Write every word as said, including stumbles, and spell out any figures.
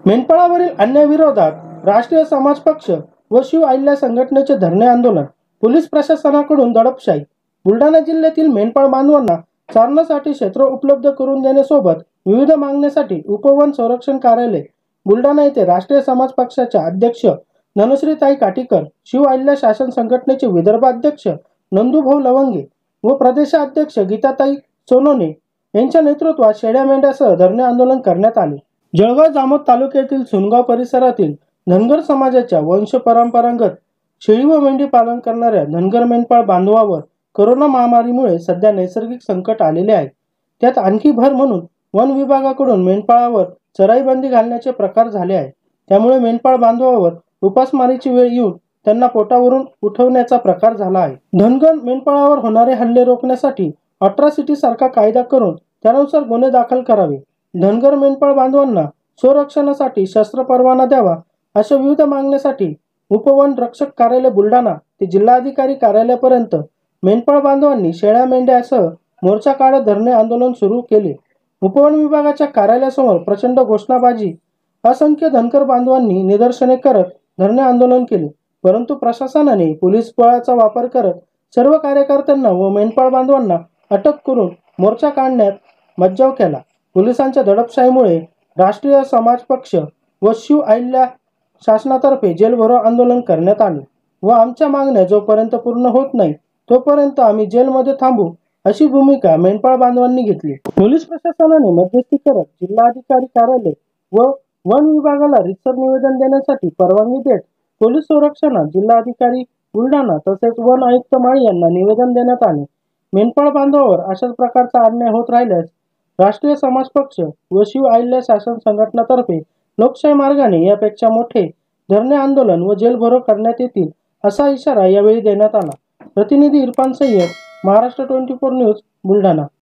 मेंढपाळावरील अन्यायाविरोधात राष्ट्रीय समाज पक्ष व शिव अहिल्या संघटनेचे धरणे आंदोलन. पोलीस प्रशासनाकडून दडपशाही. बुलढाणा जिल्ह्यातील मेंढपाळ बांधवांना चारण्यासाठी क्षेत्र उपलब्ध करून देण्यासोबत विविध मागण्यांसाठी उपवन संरक्षण कार्यालय बुलढाणा येथे राष्ट्रीय समाज पक्षाच्या अध्यक्ष धनश्रीताई काटीकर, शिव अहिल्या शासन संघटनेचे विदर्भाध्यक्ष नंदूभाऊ लवंगे व प्रदेशाध्यक्ष गीताताई सोनोने यांच्या नेतृत्वात शेळ्या मेंढ्यासह धरणे आंदोलन करण्यात आले. जळगाव जामोद तालुक्यातील सुनगाव परिसरातील धनगर समाजाच्या वंश परंपरागत शेळी व मेंढी पालन करणाऱ्या धनगर मेंढपाळ बांधवावर कोरोना महामारीमुळे सध्या नैसर्गिक संकट आलेले आहे. त्यात आणखी भर म्हणून वन विभागाकडून मेंढपाळावर चराईबंदी घालण्याचे प्रकार झाले आहे. त्यामुळे मेंढपाळ बांधवावर उपासमारीची वेळ येऊन त्यांना पोटावरून उठवण्याचा प्रकार झाला आहे. धनगर मेंढपाळावर होणारे हल्ले रोखण्यासाठी अट्रॉसिटी सारखा कायदा करून त्यानुसार गुन्हे दाखल करावे. धनगर मेंढपाळ बांधवांना संरक्षणासाठी शस्त्र परवाना द्यावा अशा विविध मागण्यासाठी उपवन रक्षक कार्यालय बुलढाणा ते जिल्हाधिकारी कार्यालयापर्यंत मेंढपाळ बांधवांनी शेळ्या मेंढ्यासह मोर्चा काढत धरणे आंदोलन सुरू केले. उपवन विभागाच्या कार्यालयासमोर प्रचंड घोषणाबाजी असंख्य धनगर बांधवांनी निदर्शने करत धरणे आंदोलन केले. परंतु प्रशासनाने पोलीस बळाचा वापर करत सर्व कार्यकर्त्यांना व मेंढपाळ बांधवांना अटक करून मोर्चा काढण्यात मज्जाव केला. पोलिसांच्या दडपशाहीमुळे राष्ट्रीय समाज पक्ष व शिव अहिल्या शासनातर्फे जेलभरो आंदोलन करण्यात आले व आमच्या मागण्या जोपर्यंत पूर्ण होत नाही तोपर्यंत आम्ही जेलमध्ये थांबू अशी भूमिका मेंढपाळ बांधवांनी घेतली. पोलीस प्रशासनाने मध्यस्थी करत जिल्हाधिकारी कार्यालय व वन विभागाला रितसर निवेदन देण्यासाठी परवानगी देत पोलीस संरक्षणात जिल्हाधिकारी बुलढाणा तसेच वन आयुक्त माळी यांना निवेदन देण्यात आले. मेंढपाळ बांधवावर अशाच प्रकारचा अन्याय होत राहिल्यास राष्ट्रीय समाज पक्ष व शिव अहिल्या शासन संघटनातर्फे लोकशाही मार्गाने यापेक्षा मोठे धरणे आंदोलन व जेलभरो करण्यात येतील असा इशारा यावेळी देण्यात आला. प्रतिनिधी Irfan Sayyad, Maharashtra twenty four news, Buldhana.